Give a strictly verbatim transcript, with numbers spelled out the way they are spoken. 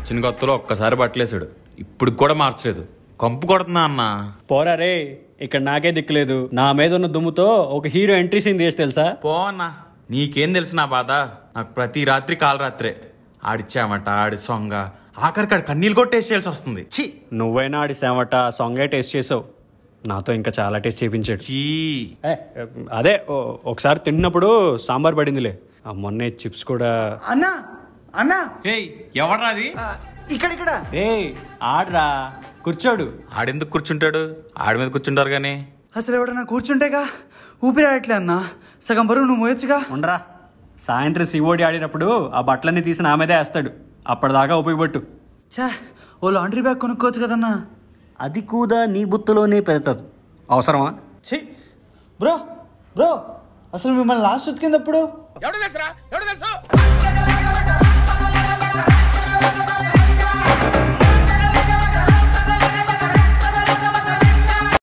వచ్చిన కొత్తలో ఒక్కసారి బట్టలేసాడు, ఇప్పుడు కూడా మార్చలేదు. కంపు కొడుతున్నా అన్న. పోరా రే, ఇక్కడ నాకే దిక్కులేదు. నా మీద ఉన్న దుమ్ముతో ఒక హీరో ఎంట్రీ సీన్ తీసి తెలుసా? పో అన్నా, నీకేం తెలుసు నా బాధ. నాకు ప్రతి రాత్రి కాలు రాత్రే ఆడిచ్చామట, ఆడి సొంగ, ఆఖరికి ఆడి కన్నీళ్ళు కూడా టేస్ట్ చేయాల్సి వస్తుంది. ఛీ, నువ్వైనా ఆడి సేమట సొంగే టేస్ట్ చేసావు, నాతో ఇంకా చాలా టేస్ట్ చేయించాడు. చీ. అదే ఒకసారి తిన్నప్పుడు సాంబార్ పడిందిలే, మొన్నే చిప్స్ కూడా. అన్నా అన్నా, ఎవడ్రా అది? ఇక్కడ ఇక్కడ. ఏ ఆడ్రా, కూర్చోడు. ఆడెందుకు కూర్చుంటాడు? ఆడి మీద కూర్చుంటారు కానీ. అసలు ఎవడన్నా కూర్చుంటేగా ఊపిరి ఆడట్లే అన్నా, సగం బరువు నువ్వు మోయొచ్చుగా. ఉండరా, సాయంత్రం సివోడి ఆడినప్పుడు ఆ బట్టలన్నీ తీసి నా మీదే వేస్తాడు, అప్పటిదాకా ఉపయోగపట్టు. చా, ఓ లాండ్రీ బ్యాగ్ కొనుక్కోవచ్చు కదన్నా. అది కూడా నీ బుత్తలోనే పెడతాదు, అవసరమా? ఛీ బ్రో బ్రో, అసలు మిమ్మల్ని లాస్ట్ ఉతికిందప్పుడు ఎవడు తెలుసురా ఎవడు తెలుసు